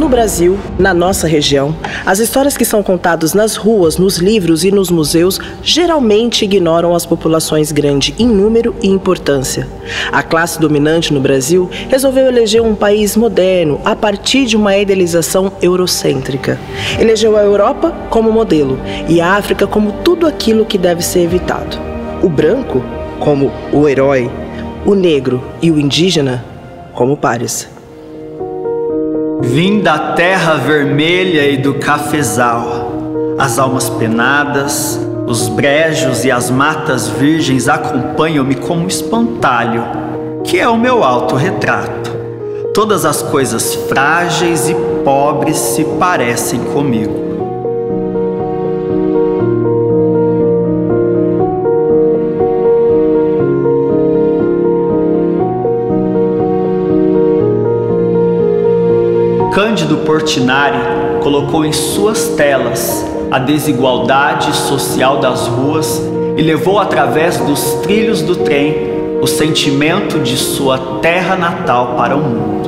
No Brasil, na nossa região, as histórias que são contadas nas ruas, nos livros e nos museus geralmente ignoram as populações grandes em número e importância. A classe dominante no Brasil resolveu eleger um país moderno a partir de uma idealização eurocêntrica. Elegeu a Europa como modelo e a África como tudo aquilo que deve ser evitado. O branco como o herói, o negro e o indígena como pares. Vim da terra vermelha e do cafezal. As almas penadas, os brejos e as matas virgens acompanham-me como um espantalho, que é o meu autorretrato. Todas as coisas frágeis e pobres se parecem comigo. Cândido Portinari colocou em suas telas a desigualdade social das ruas e levou através dos trilhos do trem o sentimento de sua terra natal para o mundo.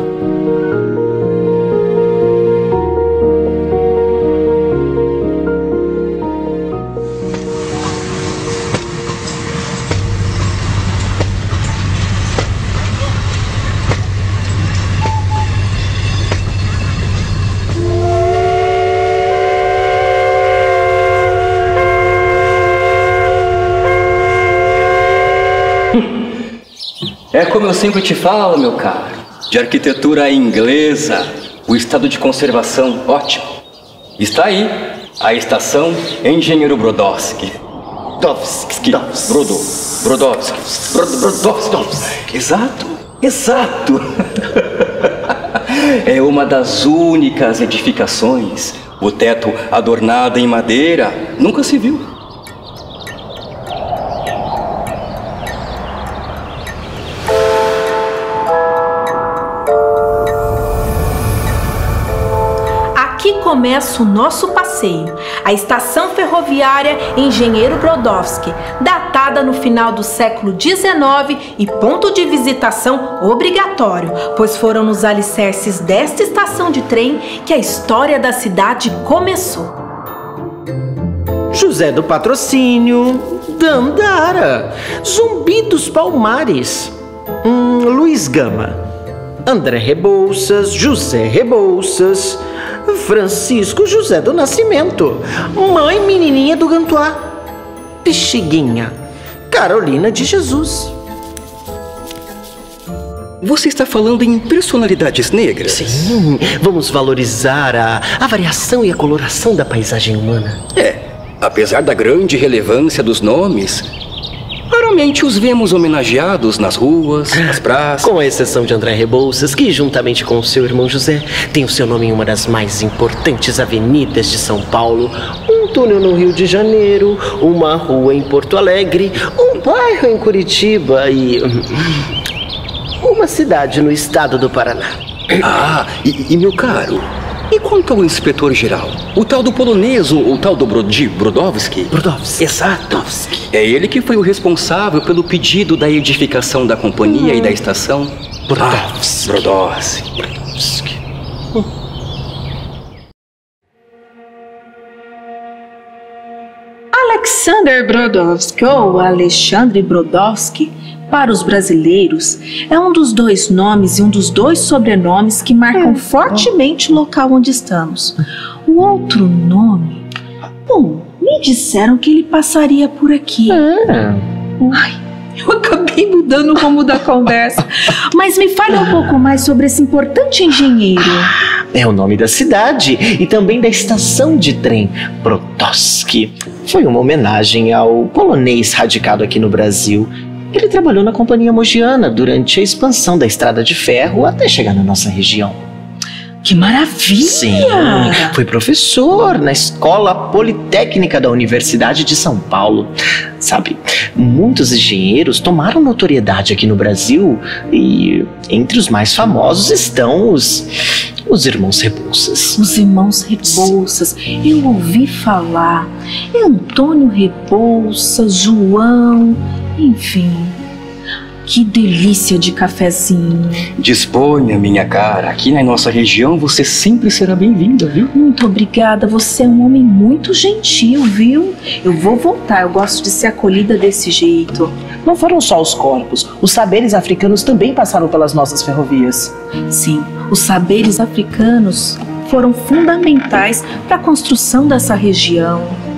É como eu sempre te falo, meu caro, de arquitetura inglesa, o estado de conservação ótimo. Está aí a estação Engenheiro Brodowski. Brodowski. Exato. É uma das únicas edificações. O teto adornado em madeira nunca se viu. Começa o nosso passeio, a estação ferroviária Engenheiro Brodowski, datada no final do século XIX e ponto de visitação obrigatório, pois foram nos alicerces desta estação de trem que a história da cidade começou. José do Patrocínio, Dandara, Zumbi dos Palmares, Luiz Gama, André Rebouças, José Rebouças, Francisco José do Nascimento, Mãe Menininha do Gantuá, Pixiguinha, Carolina de Jesus. Você está falando em personalidades negras? Sim, vamos valorizar a variação e a coloração da paisagem humana. Apesar da grande relevância dos nomes, raramente os vemos homenageados nas ruas, nas praças. Com exceção de André Rebouças, que juntamente com o seu irmão José, tem o seu nome em uma das mais importantes avenidas de São Paulo, um túnel no Rio de Janeiro, uma rua em Porto Alegre, um bairro em Curitiba e uma cidade no estado do Paraná. E meu caro, e quanto ao inspetor-geral? O tal do polonês, o tal do Brodowski? Exato. É ele que foi o responsável pelo pedido da edificação da companhia e da estação? Brodowski. Alexander Brodowski, ou Alexandre Brodowski, para os brasileiros, é um dos dois nomes e um dos dois sobrenomes que marcam fortemente o local onde estamos. O outro nome... Bom, me disseram que ele passaria por aqui. Ai, eu acabei mudando o rumo da conversa. Mas me fale um pouco mais sobre esse importante engenheiro. É o nome da cidade e também da estação de trem, Brodowski. Foi uma homenagem ao polonês radicado aqui no Brasil. Ele trabalhou na Companhia Mogiana durante a expansão da estrada de ferro até chegar na nossa região. Que maravilha! Sim, foi professor na Escola Politécnica da Universidade de São Paulo. Sabe, muitos engenheiros tomaram notoriedade aqui no Brasil e entre os mais famosos estão os irmãos Rebouças. Os irmãos Rebouças, eu ouvi falar. É Antônio Rebouças, João, enfim. Que delícia de cafezinho. Disponha, minha cara. Aqui na nossa região você sempre será bem-vinda, viu? Muito obrigada, você é um homem muito gentil, viu? Eu vou voltar, eu gosto de ser acolhida desse jeito. Não foram só os corpos, os saberes africanos também passaram pelas nossas ferrovias. Sim, os saberes africanos foram fundamentais para a construção dessa região.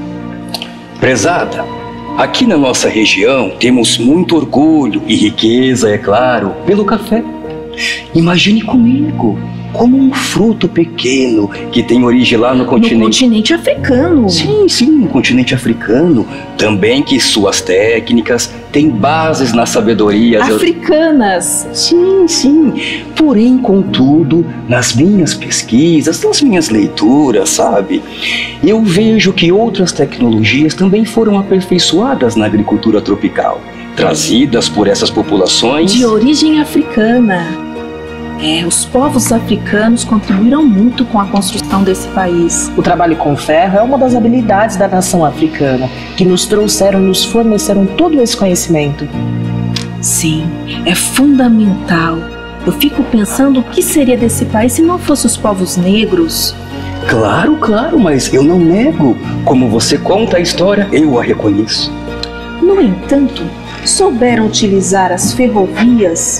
Prezada, aqui na nossa região temos muito orgulho e riqueza, é claro, pelo café. Imagine comigo, como um fruto pequeno que tem origem lá no continente... No continente africano. Sim, no continente africano. Também que suas técnicas têm bases nas sabedorias... Africanas. Sim. Porém, contudo, nas minhas pesquisas, nas minhas leituras, sabe? Eu vejo que outras tecnologias também foram aperfeiçoadas na agricultura tropical, trazidas por essas populações... De origem africana. Os povos africanos contribuíram muito com a construção desse país. O trabalho com ferro é uma das habilidades da nação africana, que nos trouxeram e nos forneceram todo esse conhecimento. Sim, é fundamental. Eu fico pensando o que seria desse país se não fosse os povos negros. Claro, mas eu não nego. Como você conta a história, eu a reconheço. No entanto, souberam utilizar as ferrovias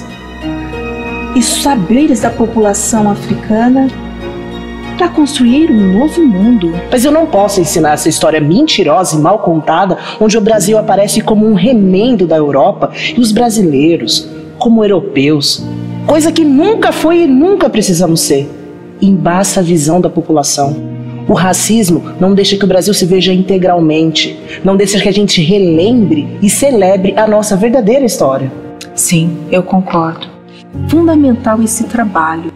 e saberes da população africana para construir um novo mundo. Mas eu não posso ensinar essa história mentirosa e mal contada, onde o Brasil aparece como um remendo da Europa e os brasileiros como europeus, coisa que nunca foi e nunca precisamos ser. Embaça a visão da população. O racismo não deixa que o Brasil se veja integralmente, não deixa que a gente relembre e celebre a nossa verdadeira história. Sim, eu concordo. Fundamental esse trabalho.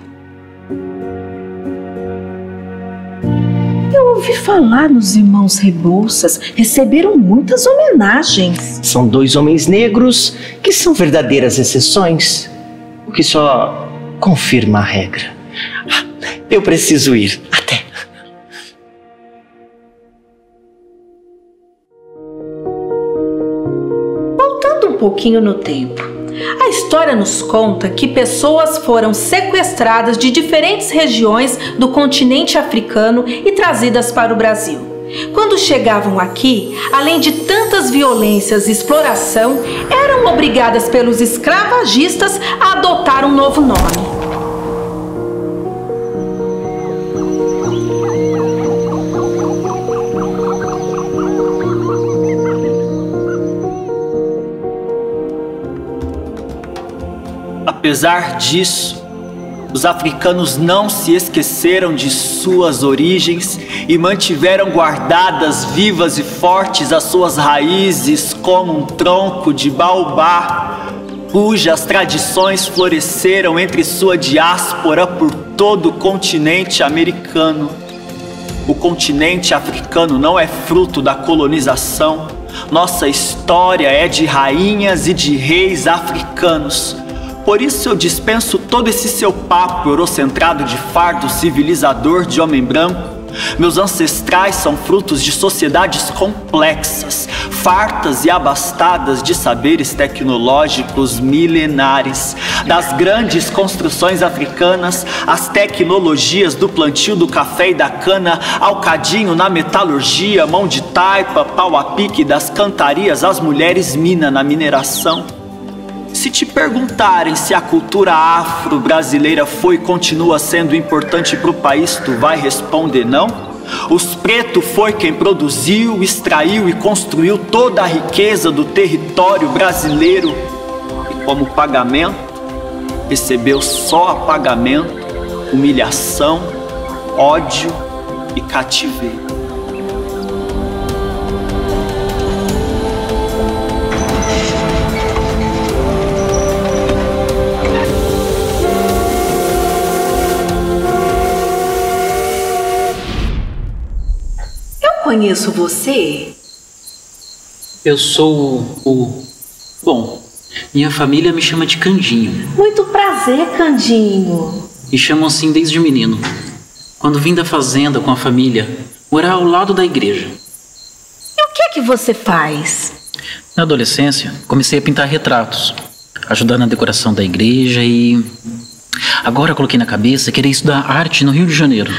Eu ouvi falar nos irmãos Rebouças, receberam muitas homenagens. São 2 homens negros que são verdadeiras exceções, o que só confirma a regra. Eu preciso ir. Até. Voltando um pouquinho no tempo. A história nos conta que pessoas foram sequestradas de diferentes regiões do continente africano e trazidas para o Brasil. Quando chegavam aqui, além de tantas violências e exploração, eram obrigadas pelos escravagistas a adotar um novo nome. Apesar disso, os africanos não se esqueceram de suas origens e mantiveram guardadas vivas e fortes as suas raízes como um tronco de baobá, cujas tradições floresceram entre sua diáspora por todo o continente americano. O continente africano não é fruto da colonização. Nossa história é de rainhas e de reis africanos. Por isso eu dispenso todo esse seu papo eurocentrado de fardo civilizador de homem branco. Meus ancestrais são frutos de sociedades complexas, fartas e abastadas de saberes tecnológicos milenares. Das grandes construções africanas, as tecnologias do plantio do café e da cana, ao cadinho na metalurgia, mão de taipa, pau a pique das cantarias, as mulheres mina na mineração. Se te perguntarem se a cultura afro-brasileira foi e continua sendo importante para o país, tu vai responder não? Os pretos foi quem produziu, extraiu e construiu toda a riqueza do território brasileiro. E como pagamento, recebeu só apagamento, humilhação, ódio e cativeiro. Conheço você? Eu sou Bom, minha família me chama de Candinho. Muito prazer, Candinho. Me chamam assim desde menino. Quando vim da fazenda com a família, morar ao lado da igreja. E o que é que você faz? Na adolescência, comecei a pintar retratos. ajudar na decoração da igreja e... Agora eu coloquei na cabeça querer estudar arte no Rio de Janeiro.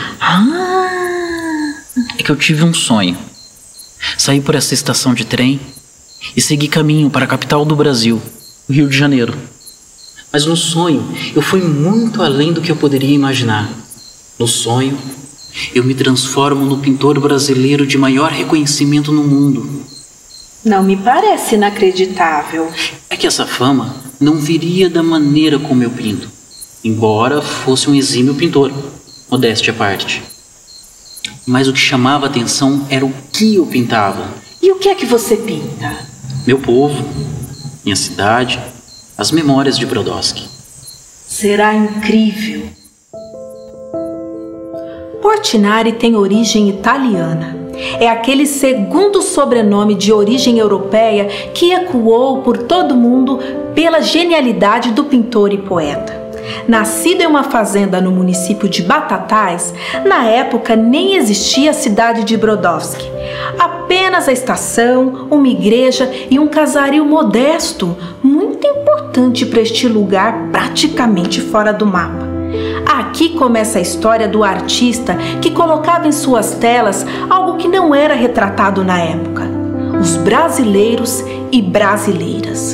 É que eu tive um sonho. Saí por essa estação de trem e segui caminho para a capital do Brasil, o Rio de Janeiro. Mas no sonho, eu fui muito além do que eu poderia imaginar. No sonho, eu me transformo no pintor brasileiro de maior reconhecimento no mundo. Não me parece inacreditável. É que essa fama não viria da maneira como eu pinto, embora fosse um exímio pintor, modéstia à parte. Mas o que chamava a atenção era o que eu pintava. E o que é que você pinta? Meu povo, minha cidade, as memórias de Brodowski. Será incrível. Portinari tem origem italiana. É aquele segundo sobrenome de origem europeia que ecoou por todo o mundo pela genialidade do pintor e poeta. Nascido em uma fazenda no município de Batatais, na época nem existia a cidade de Brodowski. Apenas a estação, uma igreja e um casario modesto, muito importante para este lugar praticamente fora do mapa. Aqui começa a história do artista que colocava em suas telas algo que não era retratado na época: os brasileiros e brasileiras.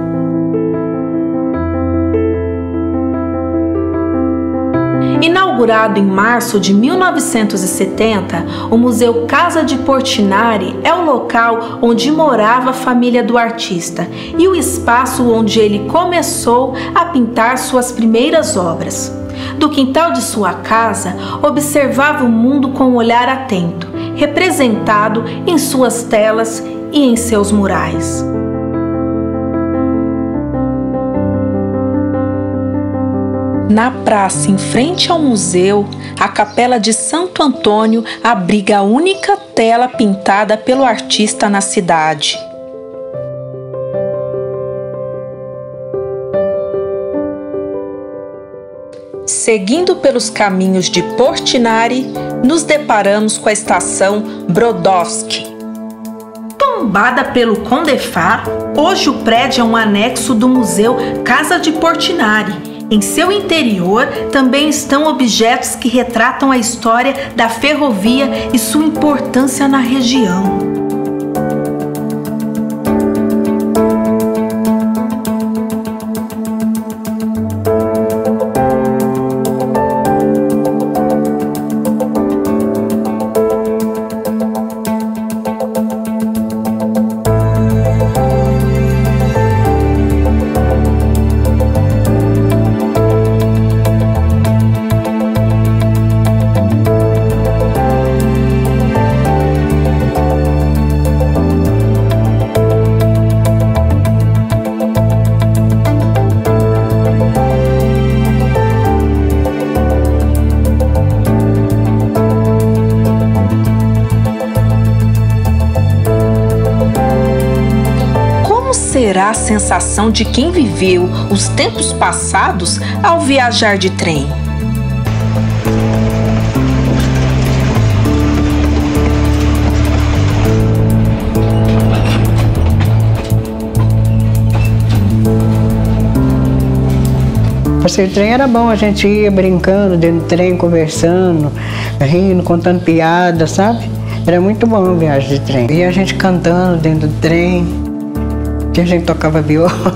Inaugurado em março de 1970, o Museu Casa de Portinari é o local onde morava a família do artista e o espaço onde ele começou a pintar suas primeiras obras. Do quintal de sua casa, observava o mundo com um olhar atento, representado em suas telas e em seus murais. Na praça, em frente ao museu, a Capela de Santo Antônio abriga a única tela pintada pelo artista na cidade. Seguindo pelos caminhos de Portinari, nos deparamos com a estação Brodowski. Tombada pelo Condefá, hoje o prédio é um anexo do Museu Casa de Portinari. Em seu interior também estão objetos que retratam a história da ferrovia e sua importância na região. Será a sensação de quem viveu os tempos passados ao viajar de trem? Esse trem era bom, a gente ia brincando dentro do trem, conversando, rindo, contando piadas, sabe? Era muito bom a viagem de trem. E a gente cantando dentro do trem, que a gente tocava viola.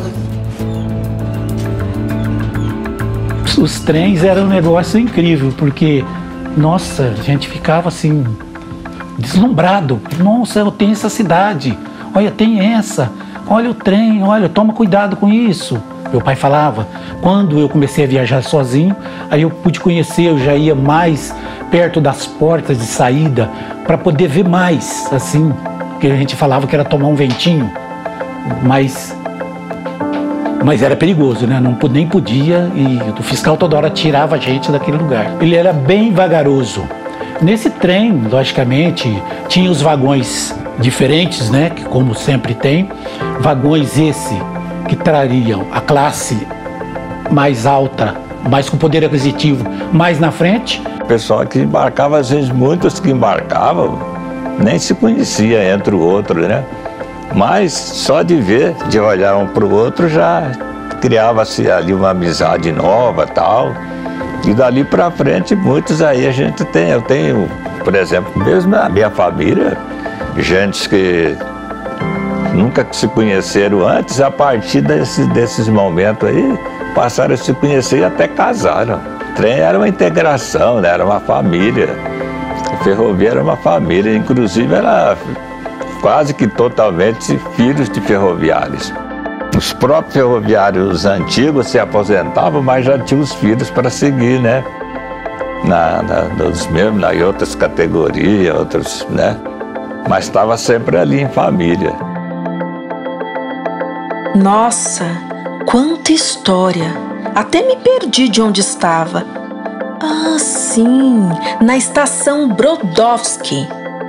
Os trens eram um negócio incrível, porque, nossa, a gente ficava assim, deslumbrado. Nossa, eu tenho essa cidade, olha, tem essa, olha o trem, olha, toma cuidado com isso. Meu pai falava. Quando eu comecei a viajar sozinho, aí eu pude conhecer, eu já ia mais perto das portas de saída para poder ver mais, assim, porque a gente falava que era tomar um ventinho, mas era perigoso, né? Nem podia, e o fiscal toda hora tirava a gente daquele lugar. Ele era bem vagaroso. Nesse trem, logicamente, tinha os vagões diferentes, né? Que como sempre tem, vagões esse que trariam a classe mais alta, mais com poder aquisitivo, mais na frente. O pessoal que embarcava, às vezes muitos que embarcavam nem se conhecia entre o outro, né? Mas só de ver, de olhar um para o outro, já criava-se ali uma amizade nova, tal. E dali para frente, muitos aí eu tenho, por exemplo, mesmo na minha família, gente que nunca se conheceram antes, a partir desses momentos aí, passaram a se conhecer e até casaram. O trem era uma integração, né? Era uma família. A ferrovia era uma família, inclusive era quase que totalmente filhos de ferroviários. Os próprios ferroviários antigos se aposentavam, mas já tinham os filhos para seguir, né? Em outras categorias, outros, né? Mas estava sempre ali em família. Nossa, quanta história! Até me perdi de onde estava. Ah, sim, na estação Brodowski.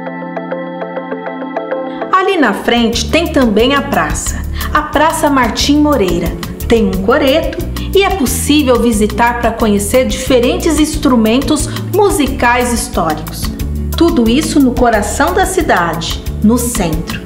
Ali na frente tem também a Praça Martim Moreira. Tem um coreto e é possível visitar para conhecer diferentes instrumentos musicais históricos. Tudo isso no coração da cidade, no centro.